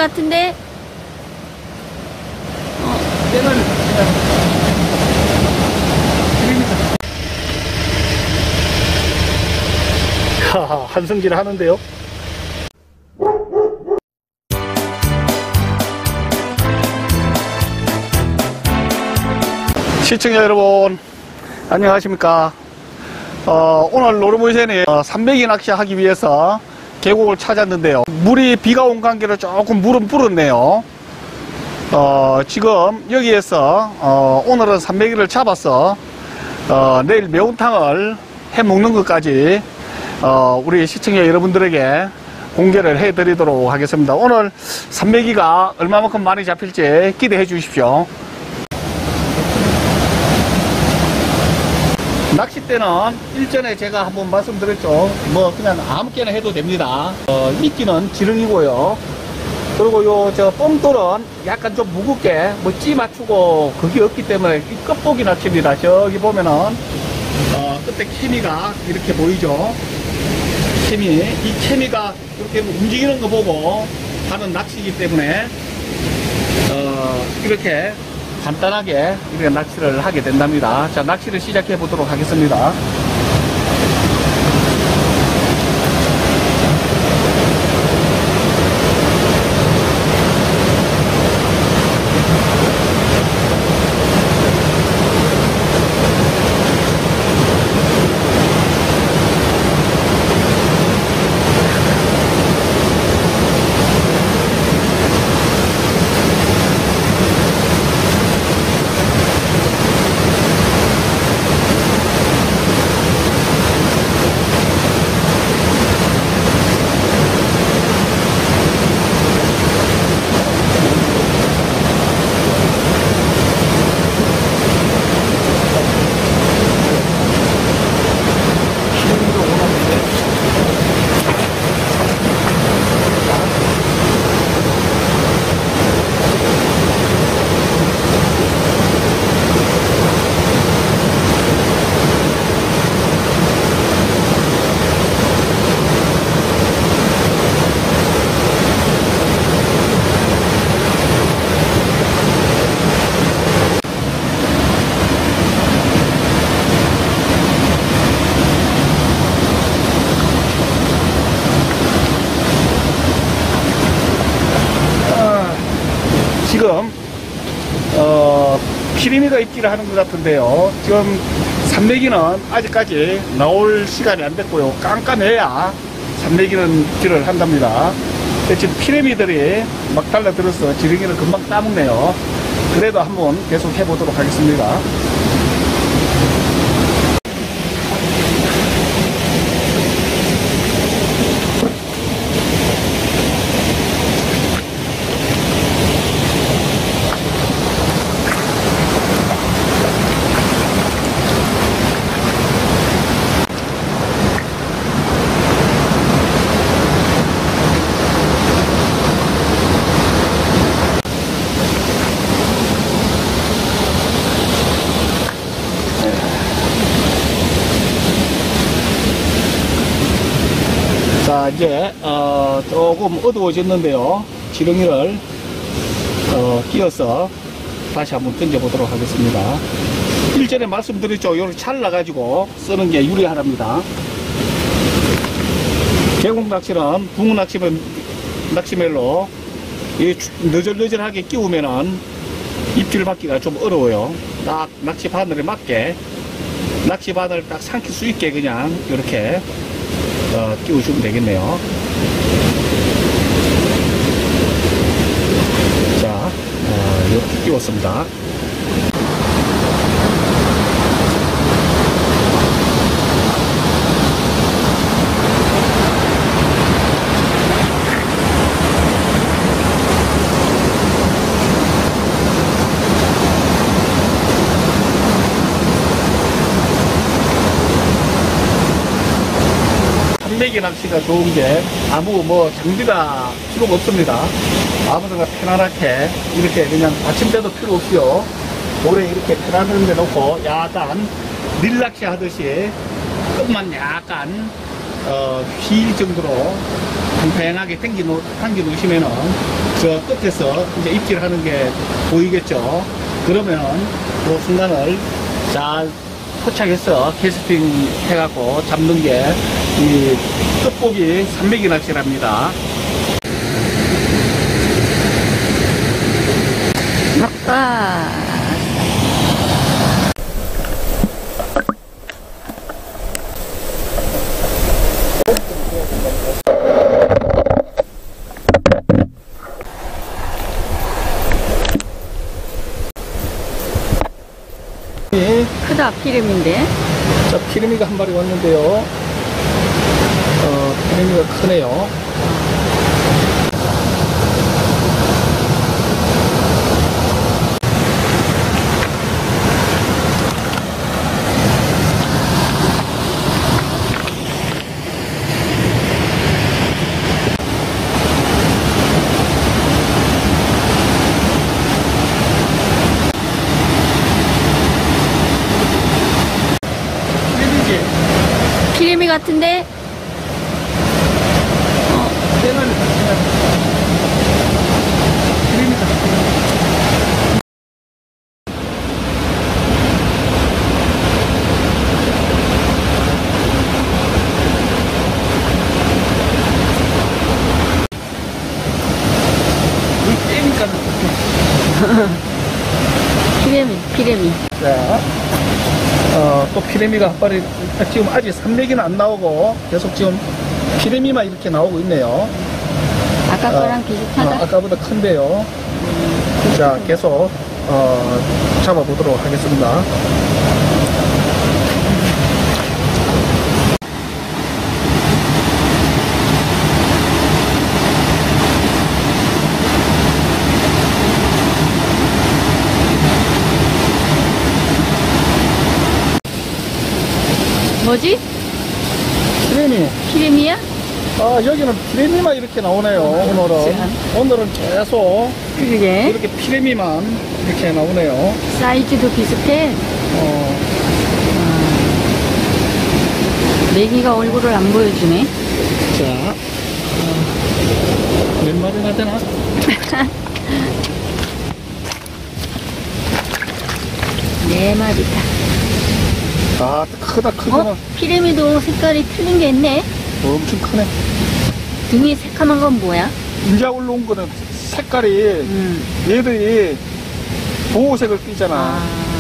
같은데? 한성질 하는데요. 시청자 여러분, 안녕하십니까. 오늘 노르모이센에 산메기 낚시하기 위해서 계곡을 찾았는데요. 물이 비가 온 관계로 조금 물은 불었네요. 지금 여기에서 오늘은 산메기를 잡아서 내일 매운탕을 해 먹는 것까지 우리 시청자 여러분들에게 공개를 해 드리도록 하겠습니다. 오늘 산메기가 얼마만큼 많이 잡힐지 기대해 주십시오. 낚싯대는 일전에 제가 한번 말씀드렸죠. 뭐 그냥 아무 깨나 해도 됩니다. 미끼는 지렁이고요. 그리고 저 뽕돌은 약간 좀 무겁게 뭐 찌 맞추고 그게 없기 때문에 이 끝보기 낚시입니다. 저기 보면은 끝에 케미가 이렇게 보이죠. 이 케미가 이렇게 움직이는 거 보고 하는 낚시이기 때문에 이렇게 간단하게 이렇게 낚시를 하게 된답니다. 자, 낚시를 시작해 보도록 하겠습니다. 지금 피리미가 입질을 하는 것 같은데요. 지금 산메기는 아직까지 나올 시간이 안 됐고요. 깜깜해야 산메기는 입질을 한답니다. 지금 피레미들이 막 달라들어서 지렁이를 금방 따먹네요. 그래도 한번 계속 해보도록 하겠습니다. 자, 이제 조금 어두워졌는데요. 지렁이를 끼워서 다시 한번 던져 보도록 하겠습니다. 일전에 말씀드렸죠. 이렇게 잘라가지고 쓰는 게 유리하답니다. 계곡 낚시는 붕어 낚시멜로 너절너절하게 끼우면은 입질 받기가 좀 어려워요. 딱 낚시 바늘에 맞게 낚시 바늘을 딱 삼킬 수 있게 그냥 이렇게 끼워주면 되겠네요. 자, 이렇게 끼웠습니다. 산메기 낚시가 좋은 게 아무 장비가 필요가 없습니다. 아무데나 편안하게 이렇게 그냥 받침대도 필요 없이요. 모래 이렇게 편안한 데 놓고 약간 밀낚시 하듯이 끝만 약간 휠 정도로 팽팽하게 당겨 놓으시면은 저 끝에서 이제 입질하는 게 보이겠죠. 그러면 그 순간을 잘 포착해서 캐스팅 해갖고 잡는 게 이 끝보기 300이 낚시랍니다. 아빠. 크다, 피름인데. 자, 피레미가 한 마리 왔는데요. 피레미가 크네요. 피레미 같은데? 피레미. 자, 또 피레미가 한 마리, 지금 아직 산맥이는 안 나오고 계속 지금 피레미만 이렇게 나오고 있네요. 아까 거랑 비슷하다. 아까보다 큰데요. 자, 계속 잡아보도록 하겠습니다. 뭐지? 피레미. 피레미야? 여기는 피레미만 이렇게 나오네요. 오늘은 계속 그러게. 이렇게 피레미만 이렇게 나오네요. 사이즈도 비슷해. 메기가 얼굴을 안 보여주네. 자, 몇 마리나 되나? 네 마리다. 크다, 크구나. 피레미도 색깔이 틀린 게 있네. 엄청 크네. 등이 새카만 건 뭐야? 인자 올라온 거는 색깔이 얘들이 보호색을 띠잖아.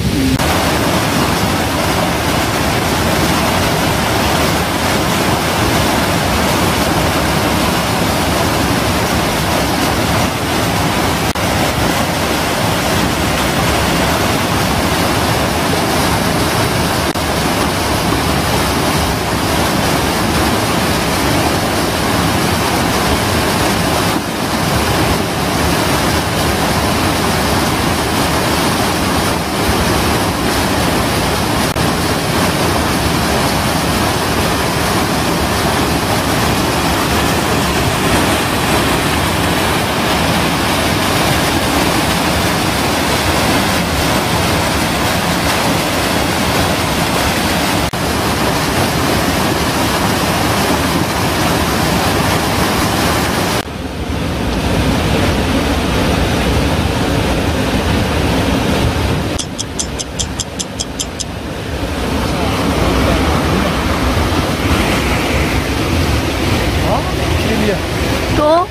또?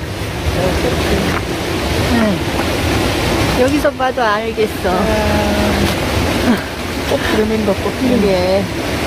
여기서 봐도 알겠어. 또 피레미인가 또 피레미. 이게.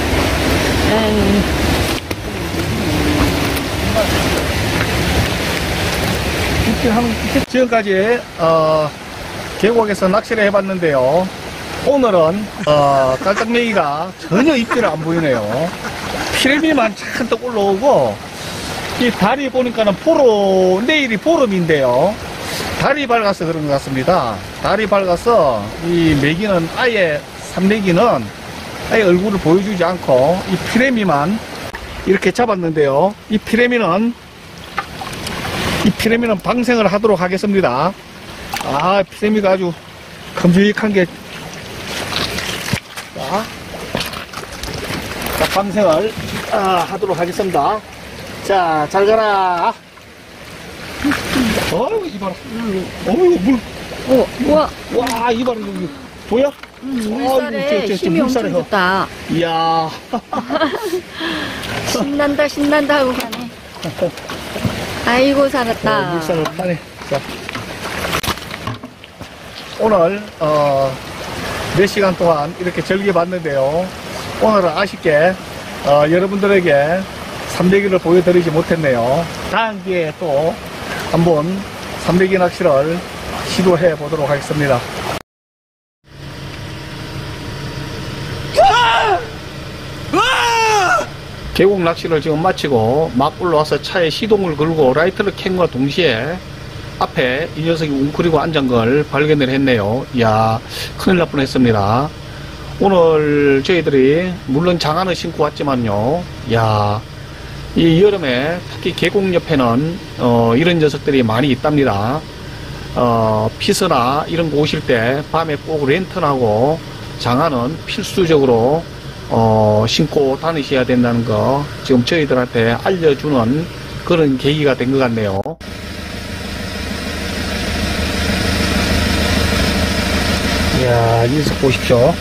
지금까지 계곡에서 낚시를 해봤는데요. 오늘은 깔딱매기가 전혀 입질을 안 보이네요. 피레미만 잔뜩 올라오고 이 달이 보니까는 내일이 보름인데요. 달이 밝아서 그런 것 같습니다. 달이 밝아서 이 메기는 아예 산메기는 아예 얼굴을 보여주지 않고 이 피레미만 이렇게 잡았는데요. 이 피레미는 방생을 하도록 하겠습니다. 피레미가 아주 큼직한 게 자, 방생을 하도록 하겠습니다. 자, 잘 가라. 어이구, 이봐라. 어이구, 물. 우와. 와, 이봐라, 여기. 보여? 물살에 저 힘이 엄청 물살에서. 좋다. 이야. 신난다, 신난다 하고 가네. 아이고, 살았다. 물살을 타네. 자. 오늘, 몇 시간 동안 이렇게 즐겨봤는데요. 오늘은 아쉽게, 여러분들에게 삼배기를 보여드리지 못했네요. 다음 기회에 또 한번 삼배기 낚시를 시도해 보도록 하겠습니다. 계곡 낚시를 지금 마치고 막 올라와서 차에 시동을 걸고 라이트를 켠과 동시에 앞에 이 녀석이 웅크리고 앉은 걸 발견을 했네요. 이야, 큰일 날 뻔했습니다. 오늘 저희들이 물론 장화는 신고 왔지만요. 이야, 이 여름에 특히 계곡 옆에는 이런 녀석들이 많이 있답니다. 피서나 이런 거 오실 때 밤에 꼭 랜턴하고 장화는 필수적으로 신고 다니셔야 된다는 거 지금 저희들한테 알려주는 그런 계기가 된 것 같네요. 이야, 이 녀석 보십시오.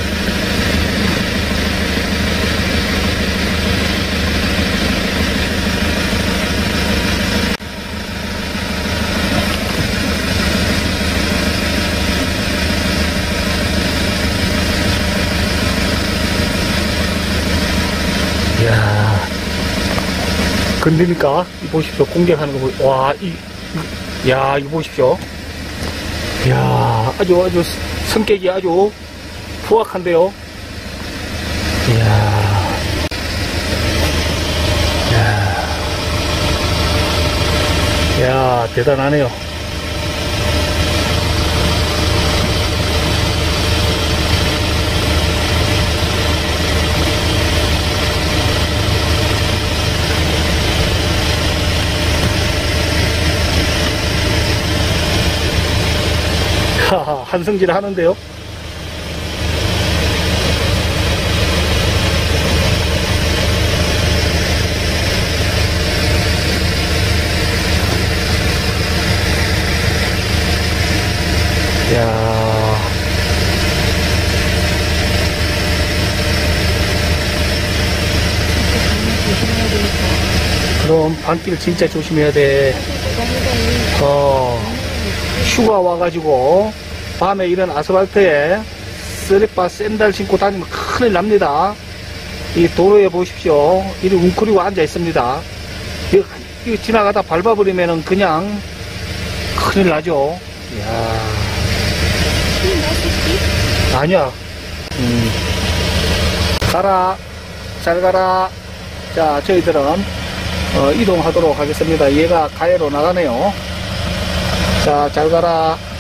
이야, 건드니까 이 보십시오. 공격하는 거 보십시오. 와, 야, 이거 보십시오. 이야, 아주 성격이 아주 부악한데요. 이야, 야, 대단하네요. 하하, 한성질 하는데요. 야, 그럼 밤길 진짜 조심해야 돼. 휴가 와가지고 밤에 이런 아스팔트에 쓰레빠 샌들 신고 다니면 큰일 납니다. 이 도로에 보십시오. 이리 웅크리고 앉아 있습니다. 이거 지나가다 밟아버리면은 그냥 큰일 나죠. 이야. 아니야. 가라. 잘 가라. 자, 저희들은 이동하도록 하겠습니다. 얘가 가해로 나가네요. 자, 잘 가라.